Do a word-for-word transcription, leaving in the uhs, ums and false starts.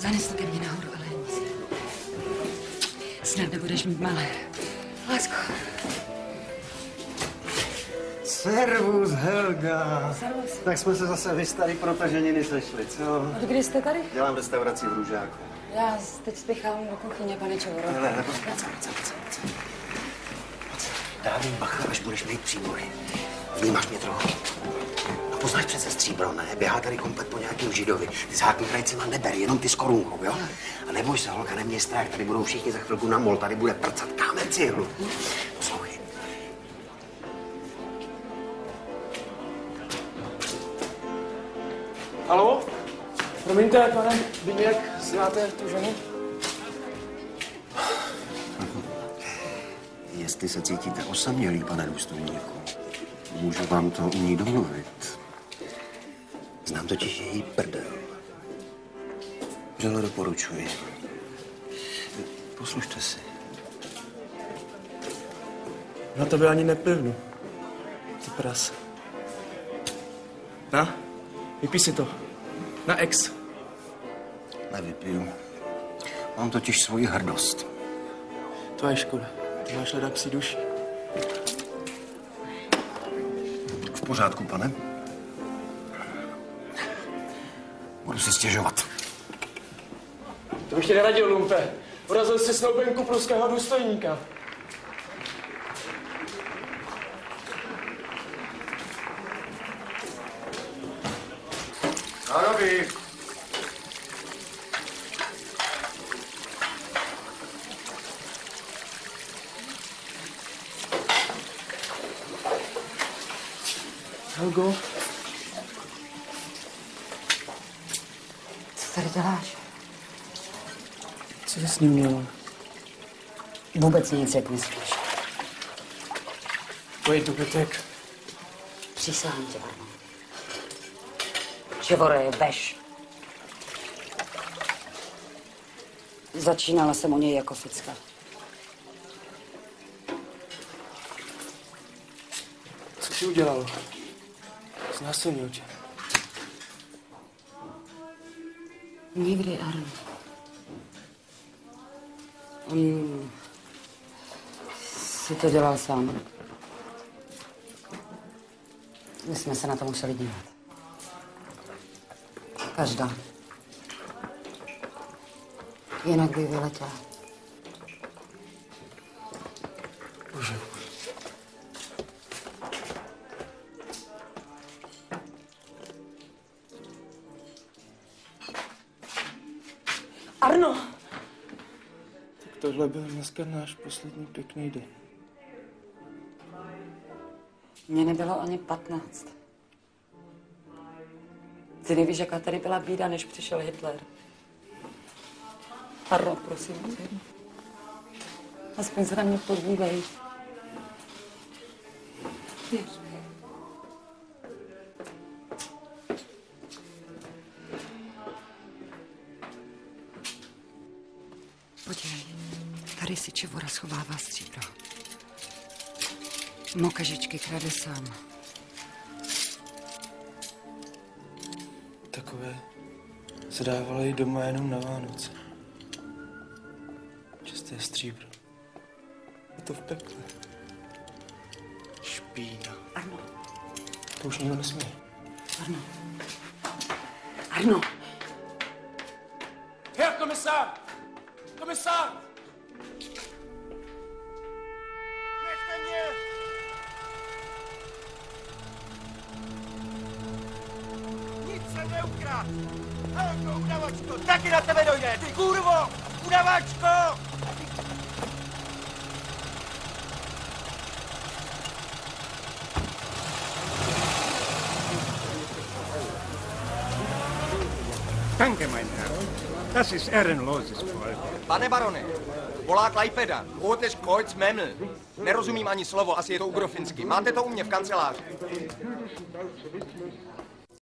Zanes to ke mně nahoru, ale nic. Snad nebudeš mít malé. Lásko. Servus, Helga. Servus. Tak jsme se zase vy starý protaženiny sešli, co? Od kdy jste tady? Dělám restauraci v Růžáku. Já teď spěchám do kuchyně, pane Čevoro. Ne, ne, ne, pojď, pojď, pojď, pojď, pojď. Dávej bacha, až budeš mít přímory. Vnímáš mě trochu. A poznáš přece stříbro, ne? Běhá tady komplet po nějakým židovi. Ty s hákým krajcema neber, jenom ty s korunkou, jo? A neboj se, holka, neměj strach, tady budou všichni za chvilku na mol, tady bude prcat kámen cihlu. Poslouchej. Haló? Promiňte, pane, vím, jak znáte tu ženu? Jestli se cítíte osamělý, pane důstojníku, můžu vám to u ní domluvit. Znám totiž její prdel. Vřele doporučuji. Poslušte si. Na tebe ani neplivnu. Ty prase. Na, vypij si to. Na ex. Nevypiju. Mám totiž svoji hrdost. Tvoje škoda. Ty máš leda psí duši. V pořádku, pane. Budu si stěžovat. To bych tě neradil, lumpe. Urazil jsi snoubenku pruského důstojníka. Pánovi! Helgo? Co tady děláš? Co jsi s ním měla? Vůbec nic, jak myslíš. Pojď, dobytek. Přísahám tě, Arno. Čevoro je veš. Začínala jsem u něj jako ficka. Co jsi udělal? Znásilnil tě. Nikdy, Arno. On si to dělal sám. My jsme se na to museli dívat. Každá. Jinak by vyletěla. Bože. Arno! Tak tohle byl dneska náš poslední pěkný den. Mně nebylo ani patnáct. Ty nevíš, jaká tady byla bída, než přišel Hitler. Arno, prosím tě. Aspoň se na mě podívej. Věř mi. Podívej, tady si Čevora schovává stříbro. Mokažičky krade sám. Takové se dávaly doma jenom na Vánoce. Čisté stříbro. Je to v pekle. Špína. Arno. To už nikdo nesmí. Arno. Arno. Herr Kommissar! Kommissar! Nechte mě! Nic jsem neukrát! Helko, udavačko, taky na tebe dojde! Ty kurvo! Udavačko! Danke, mein Herr. Das ist ehrenloses Pane barone, volá Klajpeda. Rotes Kreuz Memel. Nerozumím ani slovo, asi je to u grofinsky. Máte to u mě v kanceláři.